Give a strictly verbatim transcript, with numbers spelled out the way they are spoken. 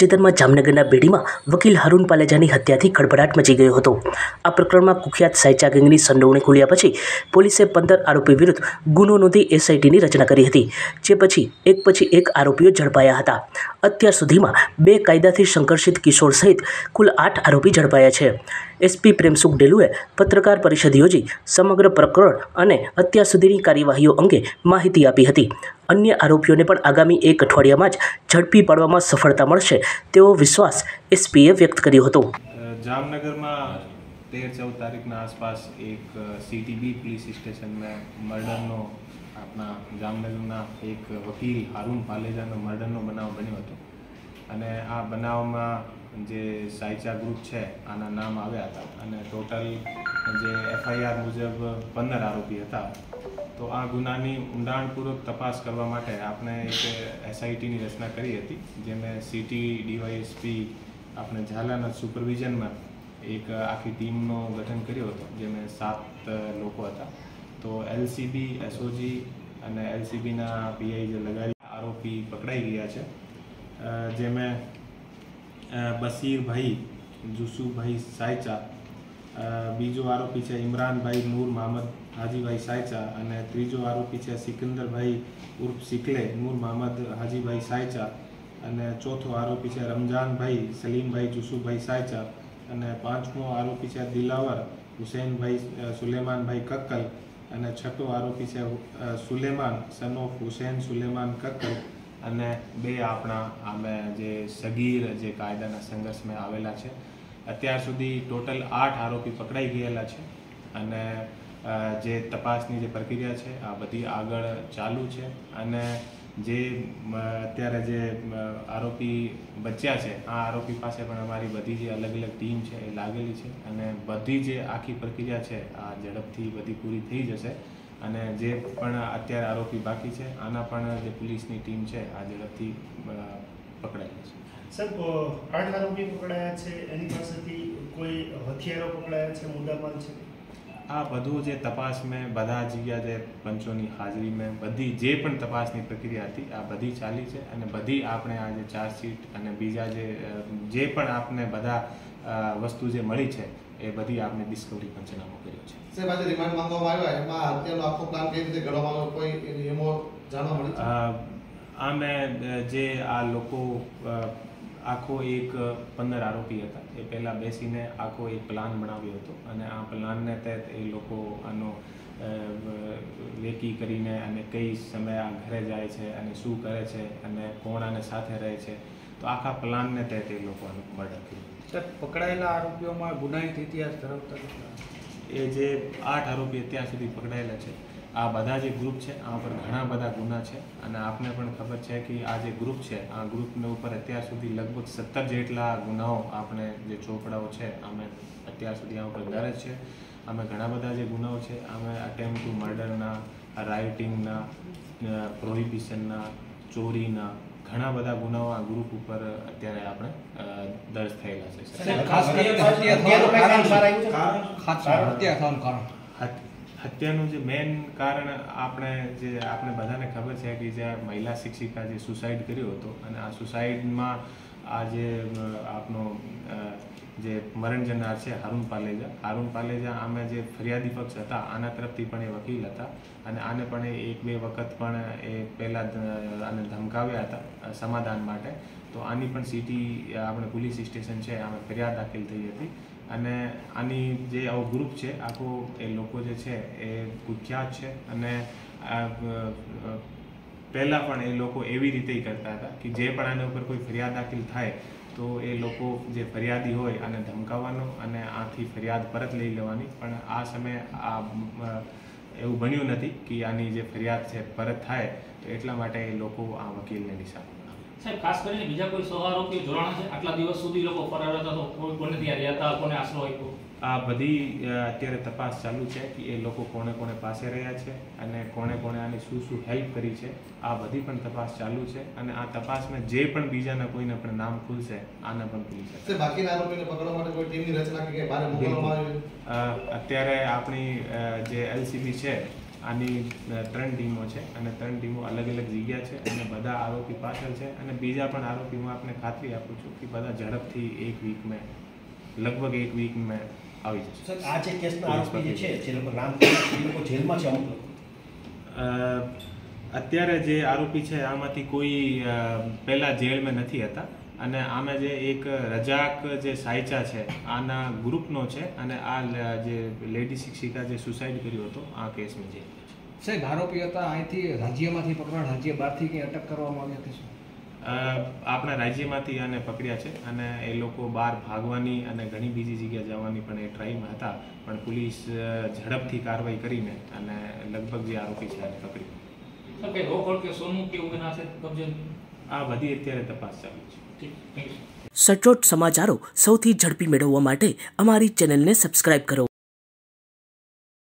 તાજેતરમાં જામનગરના બેડીમાં વકીલ હારૂન પાલેજાની હત્યાથી ખળભળાટ મચી ગયો હતો. આ પ્રકરણમાં કુખ્યાત સાયચા ગેંગની સંડોવણી ખુલ્યા પછી પોલીસે પંદર આરોપી વિરુદ્ધ ગુનો નોંધી એસઆઈટીની રચના કરી હતી, જે પછી એક પછી એક આરોપીઓ ઝડપાયા હતા. અત્યાર સુધીમાં બે કાયદાથી સંઘર્ષિત કિશોર સહિત કુલ આઠ આરોપી ઝડપાયા છે. એસપી પ્રેમસુખ ડેલુએ પત્રકાર પરિષદ યોજી સમગ્ર પ્રકરણ અને અત્યાર સુધીની કાર્યવાહીઓ અંગે માહિતી આપી હતી. અન્ય આરોપીઓને પણ આગામી એક અઠવાડિયામાં જ ઝડપી પાડવામાં સફળતા મળશે તેવો વિશ્વાસ એસપીએ વ્યક્ત કર્યો હતો. જામનગરમાં તેર चौदह તારીખના આસપાસ એક સીટીબી પોલીસ સ્ટેશનમાં મર્ડરનો આપણા જામનગરના એક વકીલ હારૂન પાલેજાનો મર્ડરનો બનાવ બન્યો હતો અને આ બનાવમાં જે સાયચા ગ્રુપ છે આના નામ આવ્યા હતા અને ટોટલ જે એફઆઈઆર મુજબ પંદર આરોપી હતા. તો આ ગુનાની ઊંડાણપૂર્વક તપાસ કરવા માટે આપણે એક એસઆઈટીની રચના કરી હતી, જેમાં સિટી ડીવાયએસપી આપણે ઝાલાના સુપરવિઝનમાં એક આખી ટીમનો ગઠન કર્યો હતો, જેમાં સાત લોકો હતા. તો એલસીબી, એસઓજી અને એલસીબીના પીઆઈ જે લગાડી આરોપી પકડાઈ ગયા છે, જેમાં બસીરભાઈ જુસુભાઈ સાયચા, બીજો આરોપી છે ઇમરાનભાઈ નૂર મોહમ્મદ હાજીભાઈ સાયચા અને ત્રીજો આરોપી છે સિકંદરભાઈ ઉર્ફ સિકલે નૂર મોહમ્મદ હાજીભાઈ સાયચા અને ચોથો આરોપી છે રમજાનભાઈ સલીમભાઈ જુસુભાઈ સાયચા અને પાંચમો આરોપી છે દિલાવર હુસૈનભાઈ સુલેમાનભાઈ કક્કલ અને છઠ્ઠો આરોપી છે સુલેમાન સન ઓફ હુસૈન સુલેમાન કક્કલ અને બે આપણા આમે જે સગીર જે કાયદાના સંઘર્ષમાં આવેલા છે. અત્યાર સુધી ટોટલ આઠ આરોપી પકડાઈ ગયેલા છે અને જે તપાસની જે પ્રક્રિયા છે આ બધી આગળ ચાલુ છે અને જે અત્યારે જે આરોપી બચ્યા છે આ આરોપી પાસે પણ અમારી બધી જે અલગ અલગ ટીમ છે એ લાગેલી છે અને બધી જે આખી પ્રક્રિયા છે આ ઝડપથી બધી પૂરી થઈ જશે અને જે પણ અત્યારે આરોપી બાકી છે આના પણ જે પોલીસની ટીમ છે આ ઝડપથી પકડાયેલી છે. સાહેબ, આઠ આરોપી પકડાયા છે, એની પાસેથી કોઈ હથિયારો પકડાયા છે, મુદ્દામાલ છે? આ બધું જે તપાસ મેં બધા જગ્યા જે પંચોની હાજરી મેં બધી જે પણ તપાસની પ્રક્રિયા હતી આ બધી ચાલી છે અને બધી આપણે આ જે ચાર્જશીટ અને બીજા જે જે પણ આપણે બધા વસ્તુ જે મળી છે એ બધી આપણે ડિસ્કવરી પંચનામો કર્યો છે. સાહેબ, આજે રિમાન્ડ માંગવામાં આવ્યા, એમાં હત્યાનો આખો પ્લાન કેવી રીતે ઘડવામાં આવ્યો, કોઈ એમો જાણવા મળ્યું? આ મેં જે આ લોકો આખો એક પંદર આરોપી હતા એ પહેલાં બેસીને આખો એક પ્લાન બનાવ્યો હતો અને આ પ્લાનને તહેત એ લોકો આનો વેકી કરીને અને કઈ સમયે આ ઘરે જાય છે અને શું કરે છે અને કોણ આને સાથે રહે છે, તો આખા પ્લાનને તહેત એ લોકો આનું મર્ડર કર્યું. સર, પકડાયેલા આરોપીઓમાં ગુનાહિત ઇતિહાસ ધરાવતા એ જે આઠ આરોપી અત્યાર સુધી પકડાયેલા છે આ બધા જે ગ્રુપ છે આ પર ઘણા બધા ગુના છે અને આપને પણ ખબર છે કે આ જે ગ્રુપ છે આ ગ્રુપને ઉપર અત્યાર સુધી લગભગ સત્તર જેટલા ગુનાઓ આપણે જે ચોપડાઓ છે અમે અત્યાર સુધી આ ઉપર દર્જ છે. અમે ઘણા બધા જે ગુનાઓ છે અમે અટેમ્પ ટુ મર્ડરના, રાઇટિંગના, પ્રોહિબિશનના, ચોરીના ઘણા બધા ગુનાઓ આ ગ્રુપ ઉપર અત્યારે આપણે દર્જ થયેલા છે. હત્યાનું જે મેઇન કારણ આપણે જે આપણે બધાને ખબર છે કે જે મહિલા શિક્ષિકા જે સુસાઇડ કર્યો હતો અને આ સુસાઇડમાં આ જે આપનો જે મરણ જનાર છે હારૂન પાલેજા હારૂન પાલેજા આમે જે ફરિયાદી પક્ષ હતા આના તરફથી પણ એ વકીલ હતા અને આને પણ એક બે વખત પણ એ પહેલાં આને ધમકાવ્યા હતા સમાધાન માટે. તો આની પણ સિટી આપણે પોલીસ સ્ટેશન છે આમે ફરિયાદ દાખલ થઈ હતી અને આની જે આવો ગ્રુપ છે આખો એ લોકો જે છે એ કુખ્યાત છે અને પહેલાં પણ એ લોકો એવી રીતે કરતા હતા કે જે પણ આના ઉપર કોઈ ફરિયાદ દાખલ થાય તો એ લોકો જે ફરિયાદી હોય આને ધમકાવવાનો અને આથી ફરિયાદ પરત લઈ લેવાની, પણ આ સમયે આ એવું બન્યું નથી કે આની જે ફરિયાદ છે પરત થાય, તો એટલા માટે એ લોકો આ વકીલને નિશાન. સાહેબ, ખાસ કરીને બીજા કોઈ સો આરોપીઓ જોડાણા છે? આટલા દિવસ સુધી લોકો ફરાર હતા તો કોઈ કોને ત્યાં રહ્યા હતા, કોને આશરો આપ્યો? આ બધી અત્યારે તપાસ ચાલુ છે કે એ લોકો કોને કોને પાસે રહ્યા છે અને કોને કોને આની શું શું હેલ્પ કરી છે, આ બધી પણ તપાસ ચાલુ છે અને આ તપાસમાં જે પણ બીજાના કોઈને પણ નામ ખુલશે આના પણ ખુલી શકે. બાકીના આરોપીને પકડવા માટે કોઈ ટીમની રચના કે બહાર મોકલવામાં આવી? અત્યારે આપણી જે એલસીબી છે આની અ, ત્રણ ટીમો છે અને ત્રણ ટીમો અલગ અલગ જગ્યા છે અને બધા આરોપી પાછળ છે અને બીજા પણ આરોપી હું આપને ખાતરી આપું છું કે બધા ઝડપથી એક વીકમાં લગભગ એક વીકમાં આવી જશે. સર આ જે કેસના આરોપી જે છે જે લોકો નામ એ લોકો જેલમાં છે અમુક લોકો અ, અત્યારે જે આરોપી છે આમાંથી કોઈ અ, પહેલા જેલમાં નથી હતા અને આમાં જે એક રજાક જે સાયચા છે આના ગ્રુપનો છે અને આ લ- જે લેડી શિક્ષિકા જે સુસાઇડ કર્યો હતો આ કેસમાં જે સાહેબ આરોપી હતા અહીંથી રાજ્યમાંથી પકડાણ રાજ્ય બહારથી કંઈ અટક કરવામાં આવી હતી શું? અ, આપણા રાજ્યમાંથી આને પકડ્યા છે અને એ લોકો બહાર ભાગવાની અને ઘણી બીજી જગ્યાએ જવાની પણ એ ટ્રાયમાં હતા પણ પોલીસ અ, ઝડપથી કાર્યવાહી કરીને અને લગભગ જે આરોપી છે આને પકડી. સર કંઈ રોકડ કે સોનું કે એવું ના છે કબજે? આ બધી અત્યારે તપાસ ચાલુ છે. ઠીક, થેન્ક યુ. સચોટ સમાચારો સૌથી ઝડપી મેળવવા માટે અમારી ચેનલને સબસ્ક્રાઇબ કરો.